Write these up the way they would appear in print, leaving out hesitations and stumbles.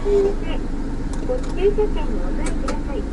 にてご駐車券をお取りください。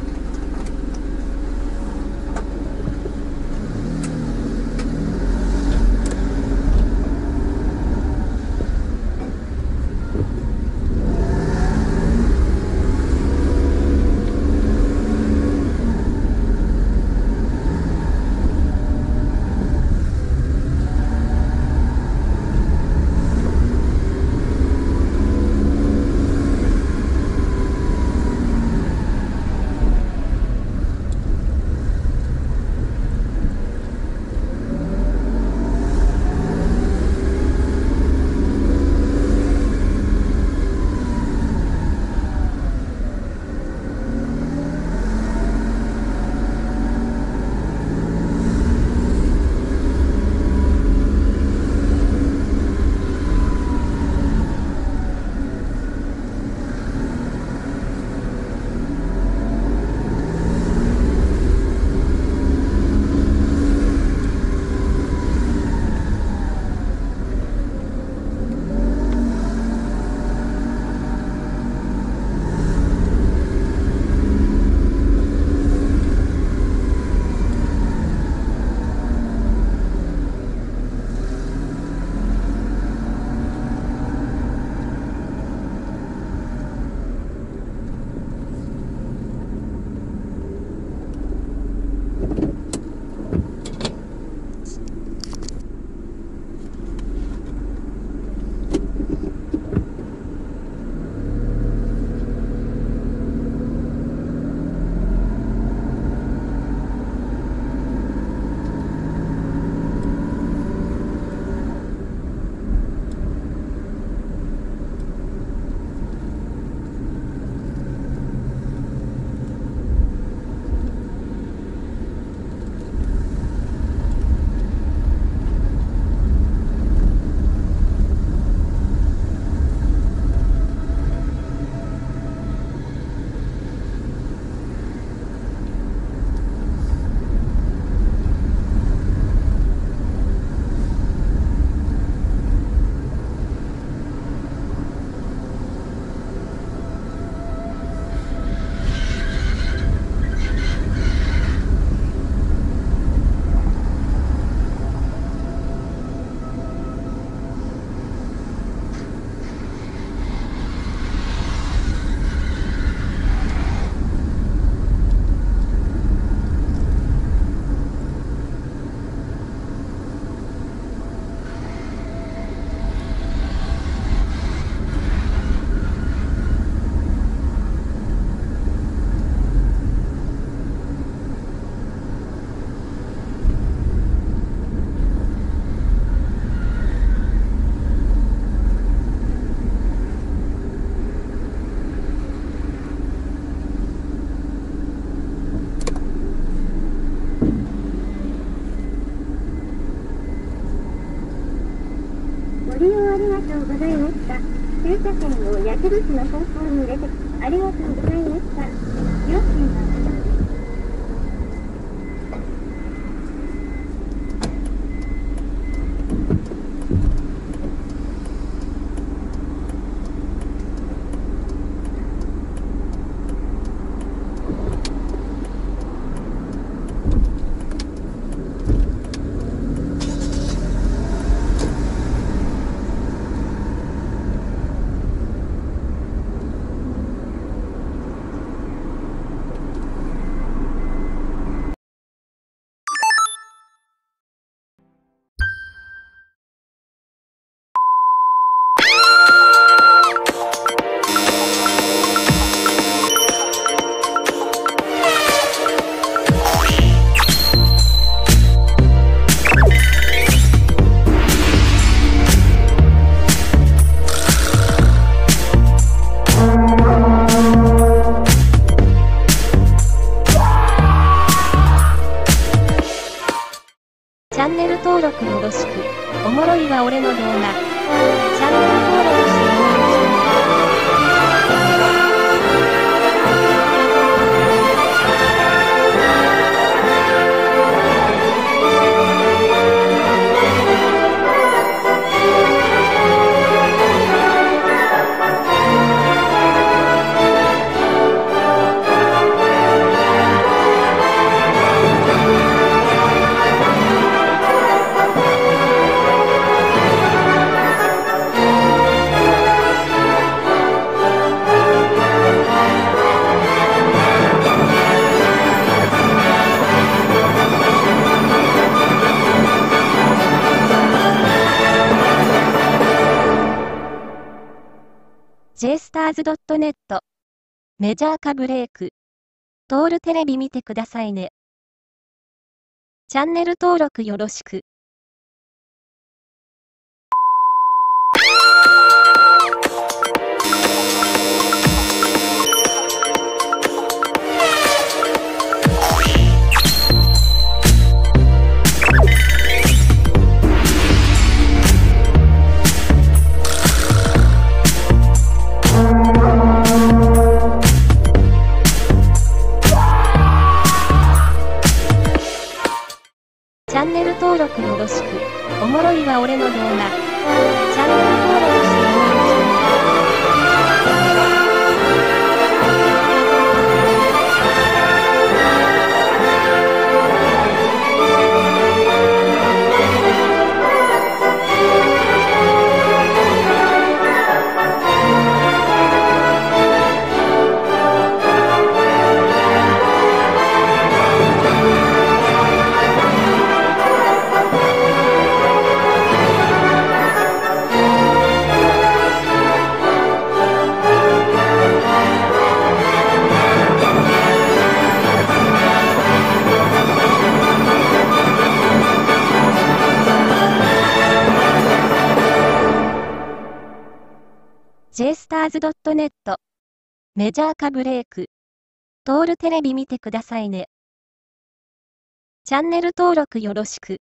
ご利用ありがとうございました。駐車券を矢印の方向に入れてありがとうございました。料金はチャンネル登録よろしく。おもろいわ俺の動画。チャンネル登録してね。 JSTARS.net メジャー化ブレイク。トールテレビ見てくださいね。チャンネル登録よろしく。チャンネル登録よろしく。おもろいわ俺の動画。チャンネル登録してよろしく。JSTARS.net メジャー化ブレイク。トールテレビ見てくださいね。チャンネル登録よろしく。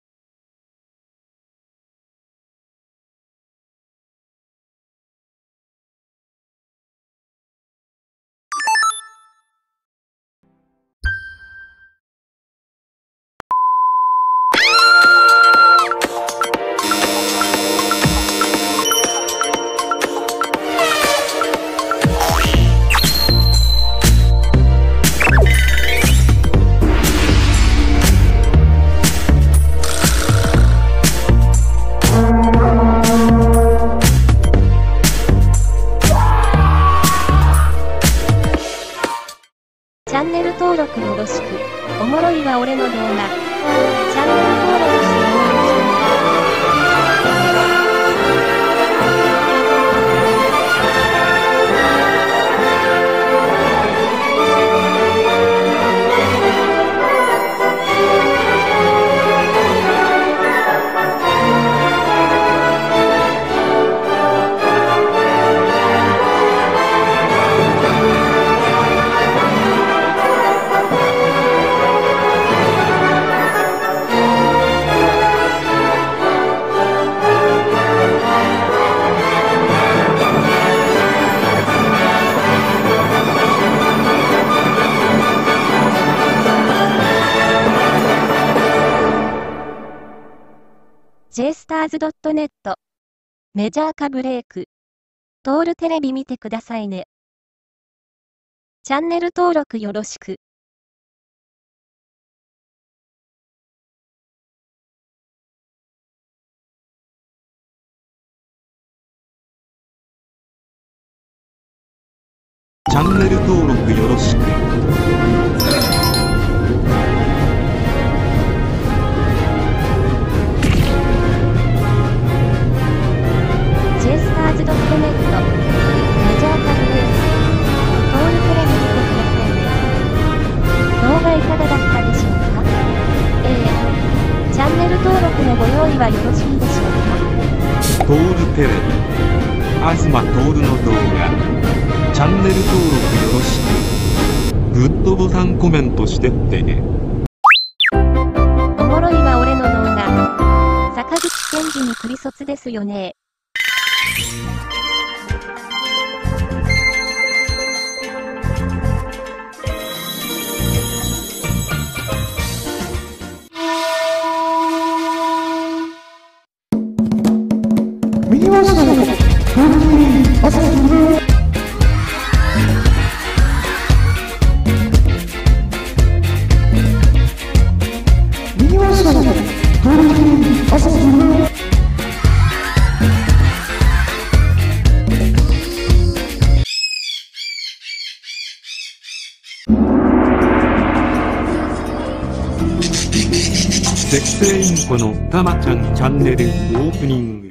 チャンネル登録よろしく。おもろいわ俺の動画。チャンネル登録してよろしく。JSTARS.net メジャー化ブレイク。トールテレビ見てくださいね。チャンネル登録よろしく。 チャンネル登録よろしく。 JSTARS.net メジャー化ブレイク。トールテレビ見てくださいね。動画いかがだったでしょうか？チャンネル登録のご用意はよろしいでしょうか？ トールテレビ東トールの動画チャンネル登録よろしく。グッドボタンコメントしてってね。 おもろいわ俺の動画。坂口健二にクリ卒ですよね。 見ましたね。朝日見ましたね。朝日適正インコのたまちゃんチャンネルオープニング。